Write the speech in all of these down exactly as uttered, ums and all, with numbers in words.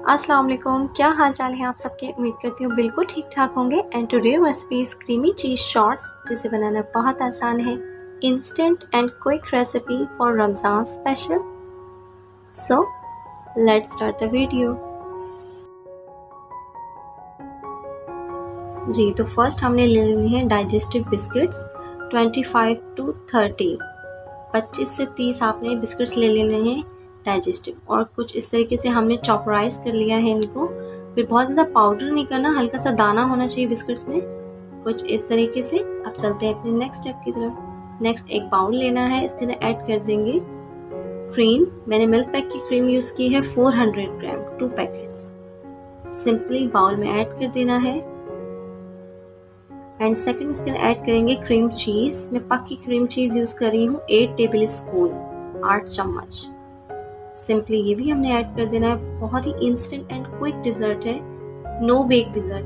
अस्सलाम वालेकुम, क्या हाल चाल है आप सबके। उम्मीद करती हूँ बिल्कुल ठीक ठाक होंगे। And today recipes creamy cheese shorts, जिसे बनाना बहुत आसान है। Instant and quick recipe for Ramzan special. So let's start the video. जी, तो फर्स्ट हमने ले लेनी है डाइजेस्टिव बिस्किट्स पच्चीस टू तीस, पच्चीस से तीस आपने बिस्किट्स ले लेने हैं डाइजेस्टिव। और कुछ इस तरीके से हमने चॉपराइज कर लिया है इनको। फिर बहुत ज़्यादा पाउडर नहीं करना, हल्का सा दाना होना चाहिए बिस्किट्स में, कुछ इस तरीके से। अब चलते हैं अपने नेक्स्ट स्टेप की तरफ। नेक्स्ट एक बाउल लेना है, इसके अंदर ऐड कर देंगे क्रीम। मैंने मिल्क पैक की क्रीम यूज़ की है चार सौ gram, two packets. Simply bowl में ऐड कर देना है। एंड सेकंड इसके अंदर ऐड करेंगे क्रीम चीज़। मैं पक्की क्रीम चीज़ यूज़ कर रही हूँ, एट टेबल स्पून, आठ चम्मच। सिंपली ये भी हमने ऐड कर देना है। बहुत ही इंस्टेंट एंड क्विक डिजर्ट है, नो बेक डिजर्ट।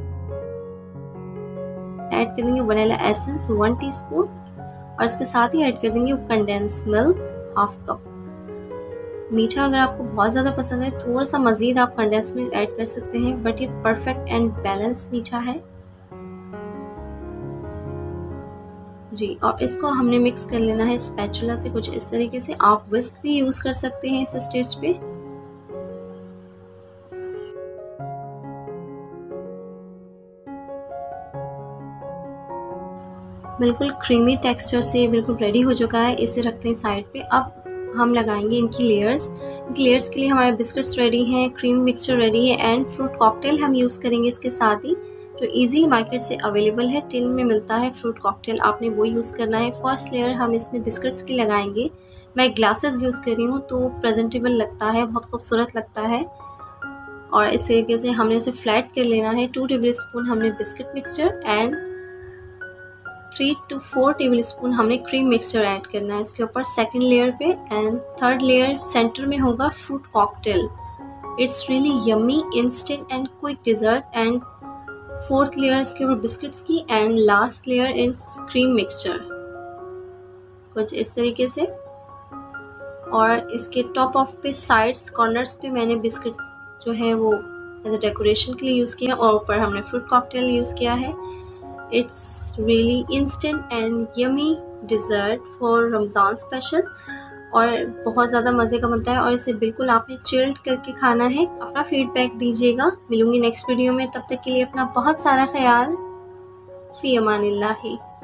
ऐड कर देंगे वनीला एसेंस वन टीस्पून, और इसके साथ ही ऐड कर देंगे कंडेंस मिल्क हाफ कप। मीठा अगर आपको बहुत ज़्यादा पसंद है, थोड़ा सा मज़ीद आप कंडेंस मिल्क ऐड कर सकते हैं, बट ये परफेक्ट एंड बैलेंस मीठा है जी। और इसको हमने मिक्स कर लेना है स्पैचुला से, कुछ इस तरीके से। आप विस्क भी यूज कर सकते हैं इस स्टेज पे। बिल्कुल क्रीमी टेक्सचर से बिल्कुल रेडी हो चुका है। इसे रखते हैं साइड पे। अब हम लगाएंगे इनकी लेयर्स। इनकी लेयर्स के लिए हमारे बिस्किट्स रेडी हैं, क्रीम मिक्सचर रेडी है, एंड फ्रूट कॉकटेल हम यूज़ करेंगे इसके साथ ही, जो इजीली मार्केट से अवेलेबल है। टिन में मिलता है फ्रूट कॉकटेल, आपने वो यूज़ करना है। फर्स्ट लेयर हम इसमें बिस्किट्स की लगाएंगे। मैं ग्लासेस यूज़ कर रही हूँ, तो प्रेजेंटेबल लगता है, बहुत खूबसूरत लगता है। और इस तरीके से हमने इसे फ्लैट कर लेना है। टू टेबल स्पून हमने biscuit mixture and three two four tablespoon हमने क्रीम मिक्सचर ऐड करना है इसके ऊपर, सेकेंड लेयर पे। एंड थर्ड लेयर सेंटर में होगा fruit cocktail. It's really yummy, instant and quick dessert. And fourth layer इसके ऊपर बिस्किट्स की, and last layer is cream mixture, कुछ इस तरीके से। और इसके टॉप ऑफ पे, साइड्स, कॉर्नर्स पे मैंने बिस्किट्स जो है वो एज अ डेकोरेशन के लिए यूज़ किया, और ऊपर हमने फ्रूट कॉकटेल यूज़ किया है। It's really instant and yummy dessert for Ramzan special, और बहुत ज़्यादा मज़े का बनता है। और इसे बिल्कुल आपने चिल्ड करके खाना है। अपना फीडबैक दीजिएगा। मिलूंगी नेक्स्ट वीडियो में, तब तक के लिए अपना बहुत सारा ख्याल। फ़ी अमानिल्लाह।